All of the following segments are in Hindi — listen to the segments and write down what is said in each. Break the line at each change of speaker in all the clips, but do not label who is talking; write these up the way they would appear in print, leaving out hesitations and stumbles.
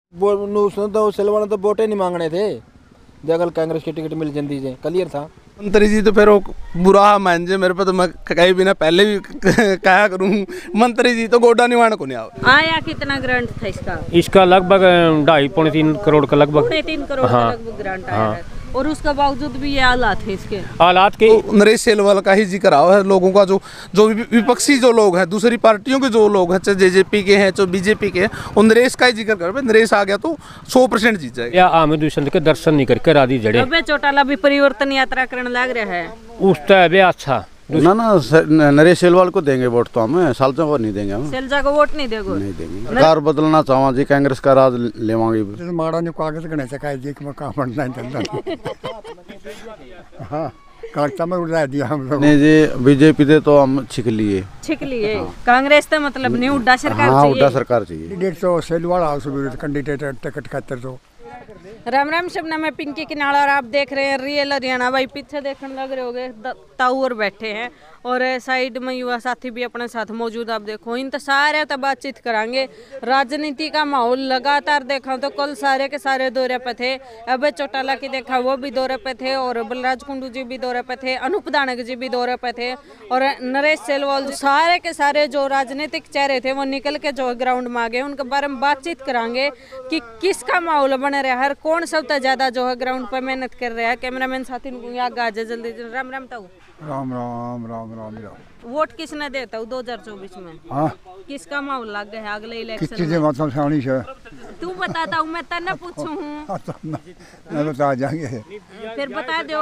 तो सिलवाना तो वोटे नहीं मांगने थे, अगर कांग्रेस की टिकट मिल जाती है क्लियर था।
मंत्री जी तो फिर वो बुरा मान जे मेरे पे, तो मैं कहीं भी ना पहले भी कहा करूँ, मंत्री जी तो गोडा निवाण को नहीं
आया। कितना ग्रांट था इसका?
इसका लगभग 2.5-3 करोड़ का लगभग
3 करोड़ का लगभग ग्रांट आया है, और उसके बावजूद भी ये हालात है इसके
हालात के।
तो नरेश सेलवाल का ही जिक्र आओ है लोगों का, जो विपक्षी जो लोग हैं, दूसरी पार्टियों के जो लोग हैं, चाहे जेजेपी के हैं चाहे बीजेपी के हैं, वो नरेश का ही जिक्र कर रहे। नरेश आ गया तो 100% जीत जाएगा।
या आमिर दुष्यंत के दर्शन नहीं करके राधी जड़े।
अबे चौटाला भी परिवर्तन यात्रा करने लग रहा है।
उसका है अच्छा
ना नरेश सेलवाल को देंगे वोट, तो हम सैलजा को नहीं देंगे, हम
सैलजा को वोट नहीं देंगे,
नहीं देंगे। सरकार बदलना चाहवा जी, कांग्रेस का राज लेवांगे।
माड़ा ने कागज गणे से काहे जी कि मैं काम बनना है धंधा। हां कागज में उड़ा दिया हम लोग।
नहीं जी, बीजेपी दे तो हम छिक लिए
कांग्रेस तो मतलब नहीं, उड्डा सरकार
चाहिए।
उड्डा
सरकार चाहिए।
कैंडिडेट तो सेलवाल हाउस विरुद्ध कैंडिडेट टिकट खातिर तो।
राम राम शबनम में पिंकी किनारा, और आप देख रहे हैं रियल हरियाणा। भाई पीछे देखने लग रहे होगे ताऊ और बैठे हैं, और साइड में युवा साथी भी अपने साथ मौजूद। आप देखो इन तो सारे तो बातचीत करांगे। राजनीति का माहौल लगातार देखा तो कल सारे के सारे दौरे पे थे। अब चौटाला की देखा वो भी दौरे पे थे, और बलराज कुंडू जी भी दौरे पे थे, अनूप दानक जी भी दौरे पे थे, और नरेश सेलवाल, सारे के सारे जो राजनीतिक चेहरे थे वो निकल के जो ग्राउंड में आ गए। उनके बारे में बातचीत करांगे कि किसका माहौल बन रहा है, कौन सबसे ज्यादा जो है ग्राउंड पर मेहनत कर रहा है। कैमरामैन साथी आगे जल्दी। राम राम ताऊ।
राम राम राम राम राम।
वोट किसने देता 2024 में?
हाँ
किसका माहौल लग गया है अगले इलेक्शन
किस चीज़ मतलब सानी से
तू बताता हूँ, मैं तन्ने पूछूं हूँ।
मैं बता जाएंगे
फिर बता दो।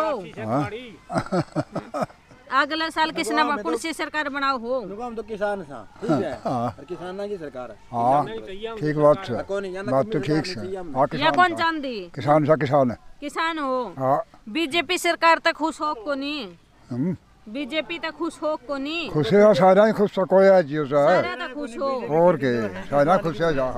अगले साल किसने कौन सी सरकार बनाओ हो?
हम तो किसान था, ठीक है, किसाना की सरकार है।
हाँ ठीक बात तो ठीक है।
या कौन चांदी
किसान सा किसान
हो।
हाँ
बीजेपी सरकार तक खुश हो को नहीं? बीजेपी तक खुश हो को नहीं?
खुश है सारा ही खुश तो कोई है जियो सा
सारा तक खुश हो
और के सारा खुश है जा।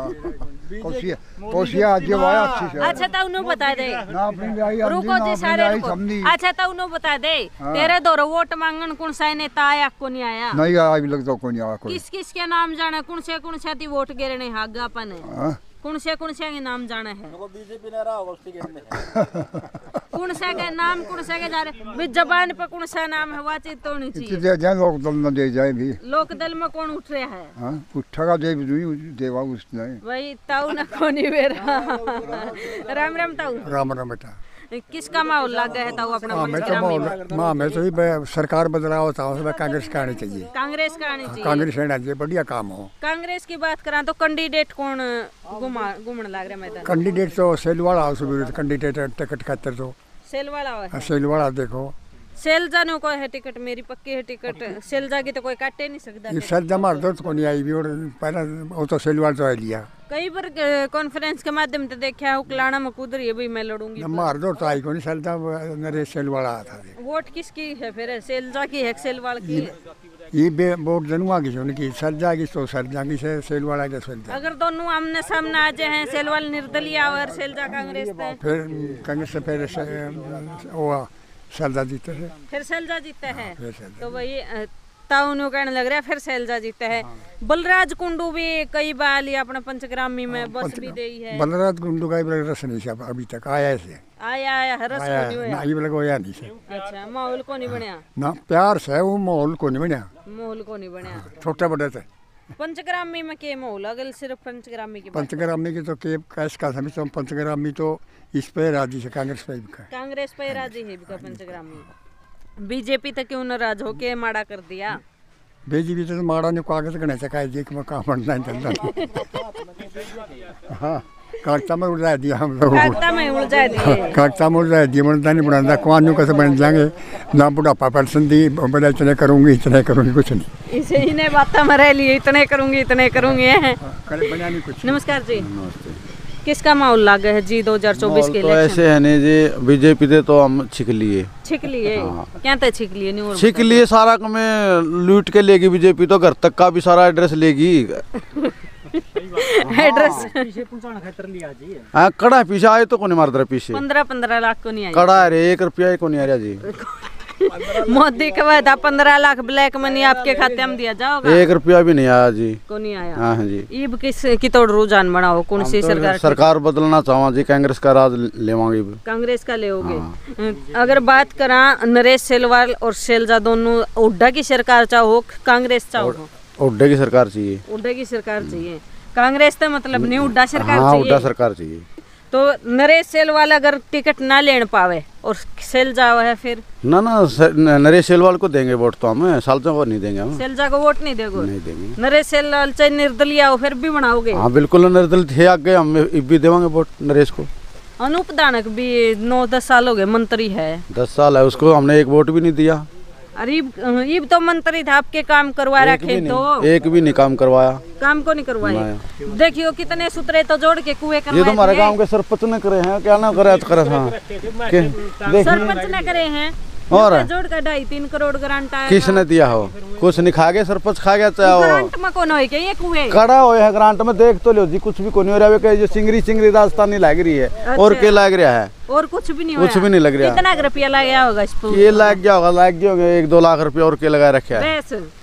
कोशिया आज वाया अच्छी से।
अच्छा तो उन्होंने बता दे,
ना अपनी आई
रुको जी सारे रुको। अच्छा तो उन्होंने बता दे तेरे दौर वोट मांगन कौन सा नेता आया को नहीं आया?
नहीं आया अभी लगता को नहीं आया कोई।
किस किस के नाम जाने, कौन से ती वोट गिरने हागा अपन है? कौन से के नाम जाने हैं?
बीजेपी ने रहा उसकी गिरने
कौन सा के नाम, कौन सा के जा रहे भी जबान पे कौन सा नाम है बातचीत तो नहीं चाहिए।
दे जाए लोक दल में दे जाए भी।
लोक दल में कौन उठ रहा है?
हां उठेगा दे भी देवा उसने
भाई ताऊ ना कोनी बेरा। राम राम ताऊ।
राम राम बेटा।
किसका माहौल लगा है ताऊ अपना?
मैं तो ही सरकार बदलाव होता है, कांग्रेस का आनी चाहिए।
कांग्रेस का आनी चाहिए,
कांग्रेस आना चाहिए, बढ़िया काम हो।
कांग्रेस की बात करा तो कैंडिडेट कौन घूमने लग रहा मैदान?
कैंडिडेट तो सेलवाल हाउस विरुद्ध कैंडिडेट टिकट खातिर तो
सेलवाला।
सेलवाला देखो
सेलजा ने कोई है टिकट, मेरी पक्की है टिकट। सेलजा की तो कोई काटे नहीं सकता।
ये सेलजा मार दो तो नहीं आई भी, और पहले वो तो सेलवाल तो लिया।
कई बार कॉन्फ्रेंस के माध्यम से देखा है उकलाना में कूद रही है भाई मैं लड़ूंगी।
मार दो तो आई को नहीं सेलजा नरेश सेलवाला था।
वोट किसकी है फिर? सेलजा की है सेलवाल की है?
ये वोट जनुआ की उनकी सेलजा की तो सेलजा की से सेलवाला के सेलजा।
अगर दोनों आमने सामने आ जाए हैं, सेलवाल निर्दलीय और सेलजा कांग्रेस पे,
फिर कांग्रेस से फिर वो सेलजा जीते है।
फिर सेलजा जीता है तो वही ताऊ कहने लग रहा है फिर सेलजा जीता है। बलराज कुंडू भी कई बार लिया अपने पंचग्रामी में बस भी दी है।
बलराज कुंडू का रस नहीं अभी तक आया से
आया रस
होया नहीं से।
अच्छा माहौल को नहीं बनया
ना, प्यार से वो माहौल को नहीं बनया,
माहौल को नहीं बनया।
छोटा बड़ा थे
पंचग्रामी में के माहौल? अगर सिर्फ पंचग्रामी की
पंचग्रामी की तो के कैस का समझ तो पंचग्रामी तो इस पे राजी से कांग्रेस पे
राजी है पंचग्रामी। बीजेपी तक क्यों नाराज हो के माड़ा कर दिया?
बीजेपी तो माड़ा ने कागज गणे से काहे जी कि मैं काम बनना है धंधा। हाँ कागजा में उड़ा दिया हम लोग।
कागजा में उलझा
दिए बनता नहीं बनाता कौन कैसे बन जाएंगे ना। बुढ़ापा पेंशन दी बड़ा इतने करूँगी कुछ नहीं।
इसे इन्हें बात में रह लिए इतने करूँगी कुछ। नमस्कार जी। किसका माहौल लगा है जी 2024 के
इलेक्शन? तो ऐसे है नहीं जी, बीजेपी दे तो हम छिक लिए क्या तो छिक लिए सारा में लूट के लेगी बीजेपी, तो घर तक का भी सारा एड्रेस लेगी।
एड्रेस
कड़ा पीछे आए तो कौन मार दे पीछे
15 लाख को नहीं आई।
कड़ा रे 1 रुपया को नहीं आ रहा जी।
मोदी का वादा 15 लाख ब्लैक मनी आपके खाते में दिया जाओगा?
1 रुपया भी नहीं आया जी।
को नहीं आया?
हाँ जी।
ईब किस की तोड़ रुझान बनाओ? कौन सी सरकार?
सरकार बदलना चाहवा जी, कांग्रेस का राज लेवांगे।
कांग्रेस का ले अगर बात करा नरेश सेलवाल और शैलजा दोनों, हुड्डा की सरकार चाहो कांग्रेस चाहो?
हुड्डे की सरकार चाहिए।
हुड्डा की सरकार चाहिए। कांग्रेस तो मतलब नहीं, हुड्डा सरकार
हाँ,
चाहिए।
हुड्डा सरकार चाहिए।
तो नरेश सेलवाल अगर टिकट ना ले पावे और शैलजा है फिर?
ना नरेश सेलवाल को देंगे वोट तो हम, शैलजा को नहीं देंगे हम।
शैलजा को वोट नहीं देगो?
नहीं देंगे।
नरेश सेलवाल चाहे निर्दलीय हो फिर भी बनाओगे?
हाँ बिल्कुल, निर्दलित है आगे, हम भी देवांगे वोट नरेश को।
अनूप दानक भी 9-10 साल हो गए मंत्री है।
10 साल है, उसको हमने एक वोट भी नहीं दिया।
अरे ये तो मंत्री था, आपके काम करवा रखे तो
एक भी नहीं काम करवाया।
काम को नहीं करवाया। देखियो कितने सूत्रे तो जोड़ के कुएं करवाए।
ये तो हमारे गांव के सरपंच ने करे हैं, क्या ना करे हाँ।
सरपंच ने करे हैं
और
जोड़ का 2.5-3 करोड़ ग्रांट आया।
किसने दिया हो? कुछ नहीं, खा गए सरपंच, खा गया चाहे
ग्रांट में कौन होए के ये कुएं
कड़ा हो है ग्रांट में, देख तो लो जी, कुछ भी कोनी हो रहा है। जो चिंगरी राजस्थानी लग रही है।
अच्छा।
और क्या लग रहा है?
और कुछ भी नहीं,
कुछ भी नहीं लग रहा।
कितना रुपया लग गया होगा इस पर?
ये लग गया होगा 1-2 लाख रुपया और के लगा रखे है।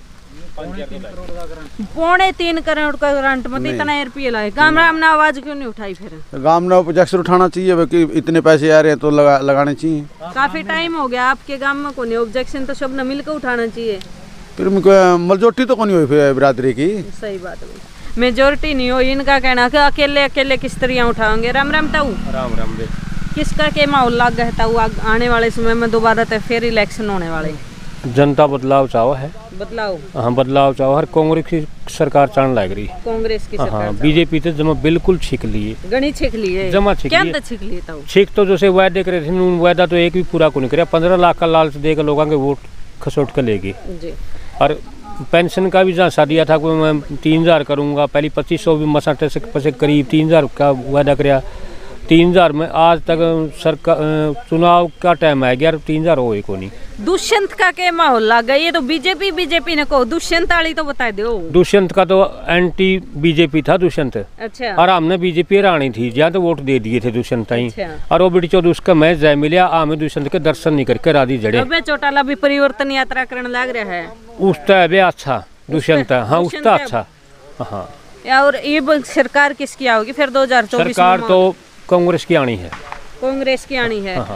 3.25 करोड़ का ग्रांट में इतना रुपये लगे। गाँव में आवाज क्यों नहीं उठाई फिर?
गांव में प्रोजेक्ट उठाना चाहिए कि इतने पैसे आ रहे हैं तो लगाने चाहिए।
काफी टाइम हो गया आपके गांव में कोई ऑब्जेक्शन, तो सब ने मिलकर उठाना चाहिए।
फिर मेजोरिटी तो नहीं हुई फिर बिरादरी की।
सही बात है, मेजोरिटी नहीं हो। इनका कहना कि अकेले किस तरह उठाओगे? राम राम ताऊ।
राम राम दे।
किसका के माहौल लग गया ताऊ? आने वाले समय में दोबारा तो फिर इलेक्शन होने वाले।
जनता बदलाव चाहो है।
बदलाव?
हाँ बदलाव चाहो। हर कांग्रेस की सरकार चढ़ लग रही।
कांग्रेस की सरकार?
हाँ, बीजेपी तो जमा बिल्कुल छिक लिए।
गणी छिक लिए?
जमा छिक
क्या
लिए।
छिक लिए ताऊ?
छिक तो जैसे वायदे करे थे, वायदा तो एक भी पूरा को नहीं करे। 15 लाख का लालच देकर लोगों के वोट खसोट कर लेगी। और पेंशन का भी जहाँ दिया था कोई, मैं 3000 करूँगा, पहले 2500 भी मसा से करीब 3000 का वायदा कराया। 3000 में आज तक सरकार चुनाव का टाइम आ गया, 3000 हो को नहीं।
दुष्यंत का क्या माहौल लग गया? ये तो बीजेपी ने कहो, दुष्यंत वाली तो बता दो।
दुष्यंत का तो एंटी बीजेपी था दुष्यंत।
अच्छा।
और हमने बीजेपी रानी थी जहाँ तो वोट दे दिए थे दुष्यंत ही।
अच्छा।
और वो बेटी चौधरी उसका मैच जय मिला, हमें दुष्यंत के दर्शन नहीं करके राधी जड़े।
अबे चौटाला भी परिवर्तन यात्रा करने लग रहा है।
उसका है अच्छा दुष्यंत। हाँ उसका अच्छा। हाँ
और ये सरकार किसकी आओगी फिर 2024?
सरकार तो कांग्रेस की आनी है।
कांग्रेस की आनी है।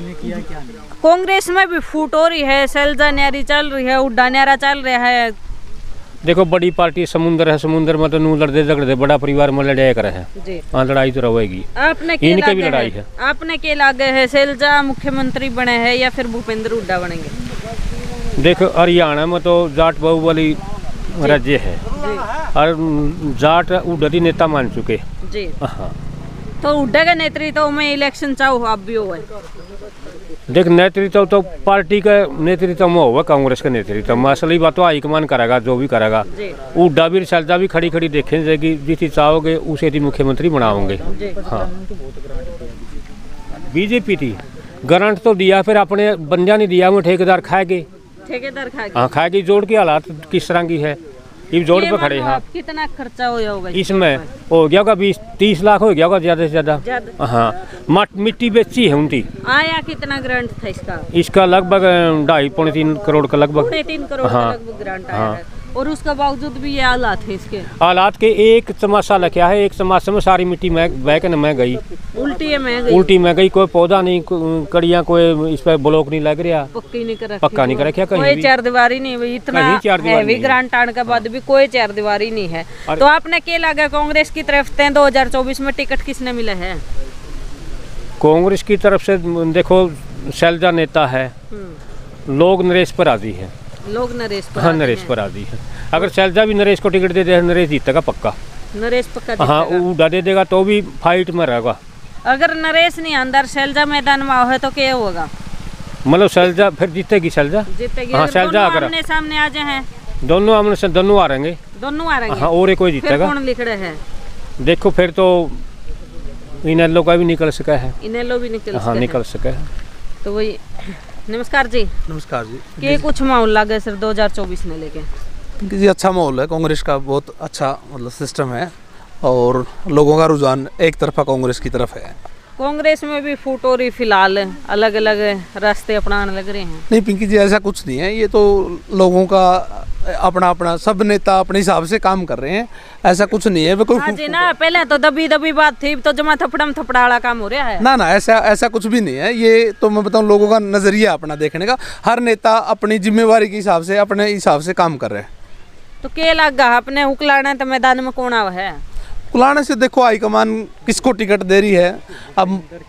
कांग्रेस में भी फूट हो रही है, शैलजा न्यारी चल रही है, हुड्डा न्यारा चल रहा है।
देखो बड़ी पार्टी समुंदर है, समुंदर में तो नू लड़ते झगड़ते बड़ा परिवार में लड़ाई करे है। हाँ लड़ाई तो रहेगी। इनके भी लड़ाई है।
आपने के लागे है शैलजा मुख्यमंत्री बने हैं या फिर भूपेंद्र हुड्डा बनेंगे?
देखो हरियाणा में तो जाट बाहुबली राज्य है और जाट हुड्डा की नेता मान चुके
जी।
हाँ
तो हुड्डा का नेतृत्व में इलेक्शन चाहो आप भी हो?
देख नेतृत्व तो पार्टी का नेतृत्व में होगा, कांग्रेस का नेतृत्व में। असली बात तो हाईकमान करेगा, जो भी करेगा। हुड्डा भी शैलजा भी खड़ी खड़ी देखें जाएगी, जिसे चाहोगे उसे ही मुख्यमंत्री बनाओगे। हाँ बीजेपी थी गारंट तो दिया, फिर अपने बंदिया नहीं दिया, वो ठेकेदार खाएगे।
ठेकेदार खाएगी?
हाँ खाएगी। जोड़ के हालात किस तरह की है, ये जोड़ पे खड़े हैं।
कितना खर्चा हो होगा
इसमें? हो गया होगा 20-30 लाख हो गया होगा ज़्यादा से ज़्यादा। हाँ मिट्टी बेची है उनकी।
आया कितना ग्रांट था इसका?
इसका लगभग 2.5-3 करोड़ का लगभग।
3 करोड़ का लगभग ग्रांट आया है। और उसका बावजूद भी ये हालात है इसके।
हालात के एक चमासा लगा है, एक चमासे में सारी मिट्टी बहकर में गई, उल्टी में गई। कोई पौधा नहीं, कड़ियाँ कोई इस पर ब्लॉक नहीं लग रहा, पक्का नहीं कर रखा कहीं।
कोई चारदीवारी नहीं हुई, इतना हैवी ग्रांट आने के बाद भी कोई चारदीवारी नहीं है। तो आपने क्या लगा कांग्रेस की तरफ से 2024 में टिकट किसने मिला है?
कांग्रेस की तरफ से देखो शैलजा नेता है, लोग नरेश पर राजी है।
लोग नरेश पर?
हाँ नरेश पर राजी है। अगर शैलजा भी नरेश को टिकट दे दे, नरेश जीतेगा पक्का।
नरेश पक्का?
हाँ हुड्डा दे देगा तो भी फाइट में रहेगा।
अगर नरेश नहीं अंदर शैलजा मैदान में है तो क्या होगा?
मतलब शैलजा फिर जीतेगी, शैलजा
जीतेगी।
हाँ शैलजा अगर
आमने सामने आ जाए हैं,
दोनों आमने से दोनों आ रहेंगे।
दोनों आ रहेंगे।
हाँ और कोई जीतेगा।
कौन लिख रहे हैं?
देखो फिर तो इनेलो का भी निकल सका है।
इनेलो भी निकल
हाँ निकल सका है।
तो वही। नमस्कार जी।
नमस्कार जी।
कि कुछ माहौल लगा सर 2024 ने लेके?
जी अच्छा माहौल है, कांग्रेस का बहुत अच्छा मतलब सिस्टम है और लोगों का रुझान एक तरफा कांग्रेस की तरफ है।
कांग्रेस में भी फूट हो रही फिलहाल, अलग अलग रास्ते अपनाने लग रहे हैं।
नहीं पिंकी जी, ऐसा कुछ नहीं है, ये तो लोगों का अपना अपना, सब नेता अपने हिसाब से काम कर रहे हैं, ऐसा कुछ नहीं है। कोई
हाँ जी ना, पहले तो दबी दबी बात थी, तो जमा थपड़म थपड़ा वाला काम हो रहा है।
ना ऐसा कुछ भी नहीं है। ये तो मैं बताऊं, लोगों का नजरिया अपना देखने का, हर नेता अपनी जिम्मेवारी के हिसाब से, अपने हिसाब से काम कर रहे हैं।
तो के लगा अपने उकलाना तो मैदान में कौन आवा है?
कुलाने से देखो हाईकमान किसको टिकट दे रही है, अब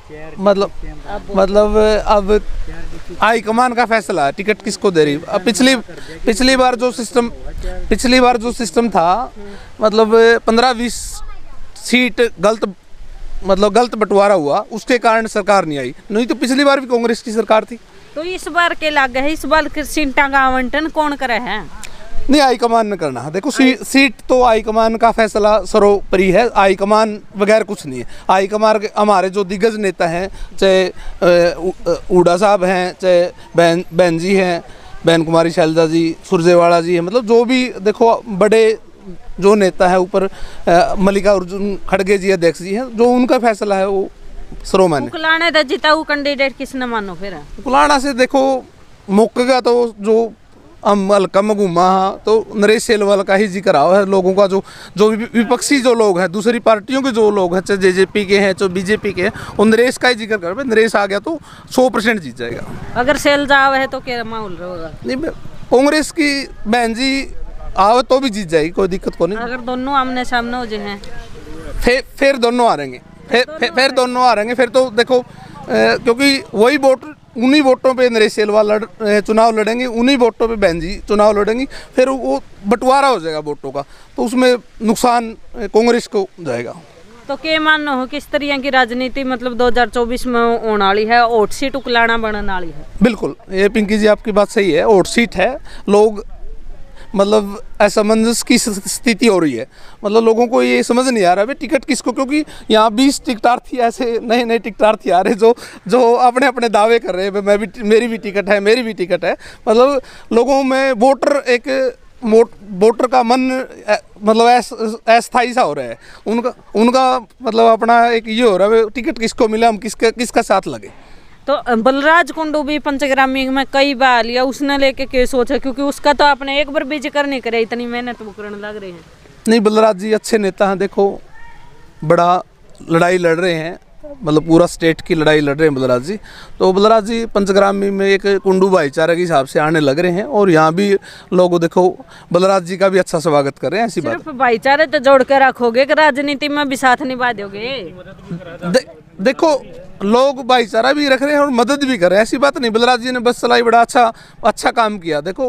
मतलब अब हाईकमान का फैसला है टिकट किसको दे रही। अब पिछली बार जो सिस्टम था, मतलब 15-20 सीट गलत बंटवारा हुआ, उसके कारण सरकार नहीं आई, नहीं तो पिछली बार भी कांग्रेस की सरकार थी।
तो इस बार के लग है, इस बार सीटा का आवंटन कौन करे है?
नहीं, हाईकमान ने करना है। देखो सीट तो हाईकमान का फैसला सर्वोपरि है, हाईकमान बगैर कुछ नहीं है। हाईकमान हमारे जो दिग्गज नेता हैं, चाहे हुड्डा साहब हैं, चाहे बहन जी हैं, बहन कुमारी शैलजा जी, सुरजेवाला जी हैं, मतलब जो भी देखो बड़े जो नेता है ऊपर, मल्लिकार्जुन खड़गे जी अध्यक्ष जी हैं, जो उनका फैसला है वो सर्वमान्य।
कुलाने तो जीता हुआ कैंडिडेट किसने मानो फिर?
कुलाना से देखो मौके तो जो हम हल्का में घूमा, तो नरेश सेलवाल का ही जिक्र आओ है। लोगों का जो विपक्षी जो लोग हैं, दूसरी पार्टियों के जो लोग हैं, चाहे जेजेपी के हैं, चाहे बीजेपी के हैं, वो नरेश का ही जिक्र कर रहे। नरेश आ गया तो 100% जीत जाएगा।
अगर सेल जाव है तो क्या माहौल रहेगा?
नहीं, कांग्रेस की बहन जी आवे तो भी जीत जाएगी, कोई दिक्कत को नहीं।
अगर दोनों आमने सामने हो जाए
फिर दोनों आ रहेंगे, फिर दोनों आ रहेंगे। फिर तो देखो, क्योंकि वही वोट, उन्हीं वोटों पे नरेश सेलवाल चुनाव लड़ेंगे, उन्हीं वोटों पे बहन जी चुनाव लड़ेंगी, फिर वो बंटवारा हो जाएगा वोटों का, तो उसमें नुकसान कांग्रेस को जाएगा।
तो क्या मानो हो किस तरह की राजनीति मतलब 2024 में होने वाली है? वोट सीट उकलाना बनने वाली है?
बिल्कुल, ये पिंकी जी आपकी बात सही है, वोट सीट है। लोग मतलब असमंजस की स्थिति हो रही है, मतलब लोगों को ये समझ नहीं आ रहा है टिकट किसको, क्योंकि यहाँ 20 टिकटार्थी ऐसे नए टिकटार्थी आ रहे जो अपने अपने दावे कर रहे हैं, मेरी भी टिकट है, मेरी भी टिकट है। मतलब लोगों में वोटर का मन मतलब अस्थायी सा हो रहा है, उनका मतलब अपना एक ये हो रहा है टिकट किसको मिला, हम किसका साथ लगे।
तो बलराज कुंडू भी पंचग्रामी में कई बार लिया, उसने लेके क्या सोचा? क्योंकि उसका तो आपने एक बार भी जिक्र नहीं करे, इतनी मेहनत वो करने लग रहे हैं।
नहीं, बलराज जी अच्छे नेता हैं, देखो बड़ा लड़ाई लड़ रहे हैं, मतलब पूरा स्टेट की लड़ाई लड़ रहे हैं बलराज जी। तो बलराज जी पंचग्रामी में एक कुंडू भाईचारा के हिसाब से आने लग रहे हैं, और यहाँ भी लोग देखो बलराज जी का भी अच्छा स्वागत कर रहे हैं। ऐसी बात
सिर्फ भाईचारे तो जोड़ कर रखोगे कि राजनीति में भी साथ निभा दोगे?
देखो लोग भाईचारा भी रख रहे हैं और मदद भी कर रहे हैं, ऐसी बात नहीं। बलराज जी ने बस चलाई, बड़ा अच्छा काम किया। देखो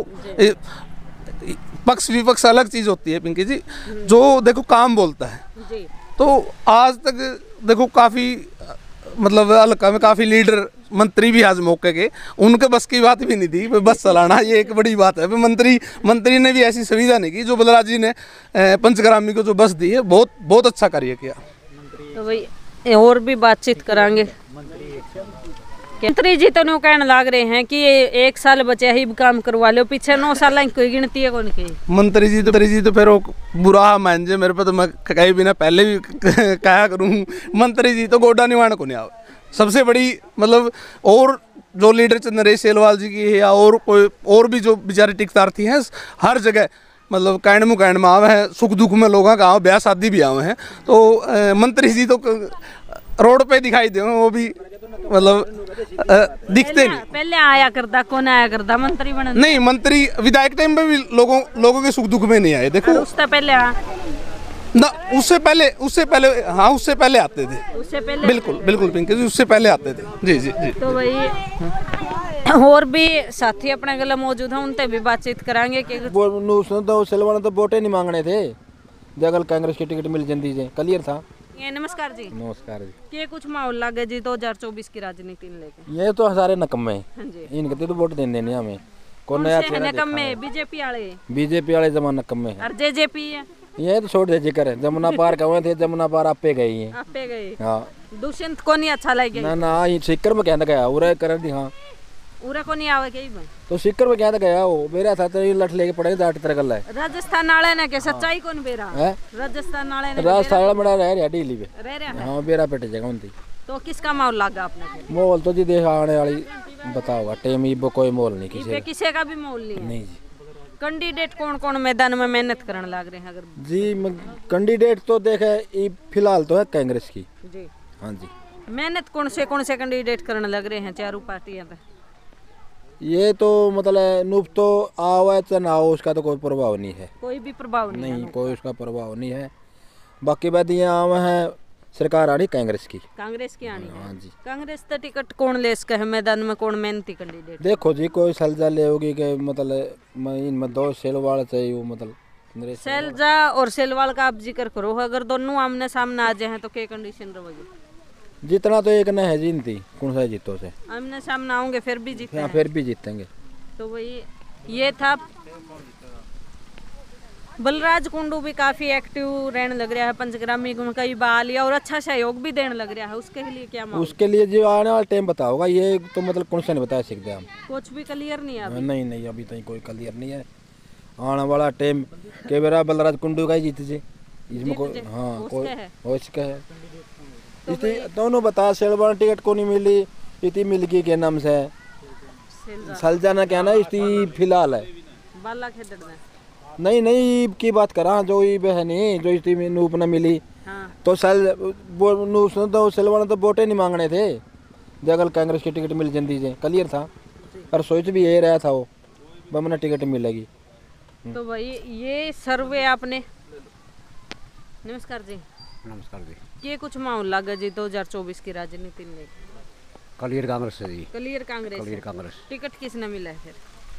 पक्ष विपक्ष अलग चीज होती है पिंकी जी, जो देखो काम बोलता है
जी।
तो आज तक देखो काफ़ी मतलब हल्का में काफ़ी लीडर मंत्री भी आज मौके के, उनके बस की बात भी नहीं थी बस चलाना, ये एक बड़ी बात है। मंत्री ने भी ऐसी सुविधा नहीं की जो बलराज जी ने पंचग्रामी को जो बस दी है, बहुत अच्छा कार्य किया।
तो भाई और भी बातचीत करांगे। मंत्री जी तो न्यू कहने लग रहे हैं कि 1 साल बचे ही काम करवा लो, पीछे 9 साल की कोई गिनती है कौन की? मंत्री
जी तो फिर वो बुरा मान जे मेरे पे, तो मैं कहीं भी ना पहले भी कहा करूँ, मंत्री जी तो गोडा निवाण को नहीं आवे। सबसे बड़ी मतलब और जो लीडर नरेश सेलवाल जी की है, या और कोई और भी जो बेचारे टिकटार्थी हैं, हर जगह मतलब कैंड में आवे हैं, सुख दुख में लोगों का ब्याह शादी भी आवे हैं। तो मंत्री जी तो रोड पे दिखाई दे, वो भी मतलब दिखते नहीं।
पहले आया करता, कौन आया करता मंत्री बने?
नहीं, मंत्री विधायक टाइम पे भी लोगों के सुख दुख में नहीं आए। देखो
उससे पहले
ना, उससे पहले हाँ, उससे पहले आते थे, उससे पहले बिल्कुल पिंकी जी, उससे पहले आते थे। जी।
तो भाई और भी साथी अपने गले मौजूद हैं, उनसे भी बातचीत करांगे।
तो सेलवाल तो वोटे नहीं मांगने थे, जगल कांग्रेस की टिकट मिल जाती है, क्लियर था।
ये नमस्कार जी।
नमस्कार जी।
ये कुछ माहौल लगे जी 2024 की राजनीति लेके?
ये तो सारे नकम्मे
हाँ जी।
इनके तो वोट देने नहीं हमें,
कौन नया चेहरा नकम्मे? बीजेपी
वाले जमा नकम्मे है,
और जेजेपी है
ये तो छोड़ दे जिक्र है। जमुना पार कहे थे, जमुना पार आपे गई है,
आपे गए।
हाँ,
दुष्यंत को नहीं अच्छा लगे
ना ये सिक्कर में कहना गया उरे कर दी। हाँ,
उरे को नहीं आवे कहीं में,
तो सिक्कर में कहना गया वो मेरा था, तो लठ लेके पड़ेगा जाट तरह गल है।
राजस्थान वाले ने के सच्चाई कौन बेरा है? राजस्थान वाले ने
राजस्थान वाला बड़ा रह रहा ढीली पे
रह रहा है।
हाँ, बेरा पेटे जगह उनती
तो किसका माहौल लगा अपने को?
मोल तो जी देख आने वाली बताओगा टेम इबो कोई मोल नहीं
इबे किसी का भी माहौल नहीं है।
नहीं जी
कैंडिडेट कौन कौन मैदान में मेहनत करने लग रहे हैं अगर?
जी कैंडिडेट तो देखे फिलहाल तो है कांग्रेस की।
जी
हाँ जी
मेहनत कौन से कैंडिडेट करने लग रहे हैं चारों पार्टियां पे?
ये तो मतलब नूप तो आओ या ना आओ उसका तो कोई प्रभाव नहीं है।
कोई भी प्रभाव नहीं है।
कोई उसका प्रभाव नहीं है। बाकी बात ये आम है सरकार आनी कांग्रेस की।
कांग्रेस की आनी है।
हाँ जी
कांग्रेस तो टिकट कौन ले सके है मैदान में? कौन मेहनती कैंडिडेट?
देखो जी कोई सलजा ले होगी कि मतलब इनमें दो सेलवाड़ चाहिए वो मतलब
सैलजा और सेलवाल का आप जिक्र करो, अगर दोनों आमने सामने आ जाए तो क्या कंडीशन रहेगी?
जितना तो एक न है जीनती कौन सा जीतो से
आमने सामने आओगे फिर भी जीते हैं।
फिर भी जीतेंगे।
तो वही ये था। बलराज कुंडू भी काफी एक्टिव रहने लग रहा है, पंचग्रामी में कई बार लिया और अच्छा सहयोग भी देने लग रहा है। उसके लिए क्या माहौल?
उसके लिए जो आने वाला टाइम बताओगा, ये तो मतलब कौन सा नहीं बता सकते हम।
कुछ भी क्लियर नहीं है अभी?
नहीं अभी तक कोई क्लियर नहीं है। आने वाला टाइम के बेरा बलराज कुंडू का ही जीते जे इसमें कोई। हाँ कोई उसका है इसी दोनों बता सेलवान टिकट को नहीं मिली इतनी मिल गई के नाम से सलजा ना क्या ना इतनी फिलहाल है
बाला खेदड़ में
नहीं की बात करा जो ये बहनी जो इतनी नूप न मिली।
हाँ।
तो नूप तो सेलवान तो वोटे नहीं मांगने थे जो अगर कांग्रेस की टिकट मिल जाती है क्लियर था। और सोच भी यही रहा था वो बमना टिकट मिलेगी।
तो भाई ये सर्वे आपने। नमस्कार जी।
नमस्कार जी।
ये कुछ माहौल लगा जी 2024 की राजनीति में?
क्लियर कांग्रेस है जी।
Clear Congress.
Clear Congress.
Ticket किसने मिला है फिर?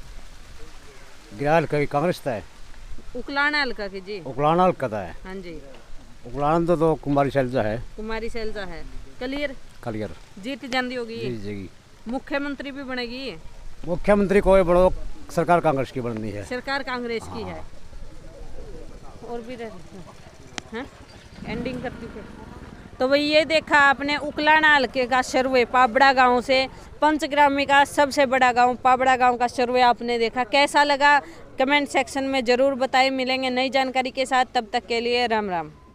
गिराल का कांग्रेस था।
उकलाना हल्का की जी।
उकलाना हल्का था।
हाँ जी।
उकलाना तो कुमारी शैलजा है।
कुमारी शैलजा है। क्लियर
क्लियर
जीत जाती होगी।
जी जी।
मुख्यमंत्री भी बनेगी।
मुख्यमंत्री कोई बड़ो सरकार कांग्रेस की बननी है।
सरकार कांग्रेस की है। और भी हैं एंडिंग करती थे। तो भाई ये देखा आपने उकलाना हल्के का सर्वे पाबड़ा गांव से पंचग्रामी का सबसे बड़ा गांव पाबड़ा गांव का सर्वे आपने देखा। कैसा लगा कमेंट सेक्शन में ज़रूर बताएं। मिलेंगे नई जानकारी के साथ, तब तक के लिए राम राम।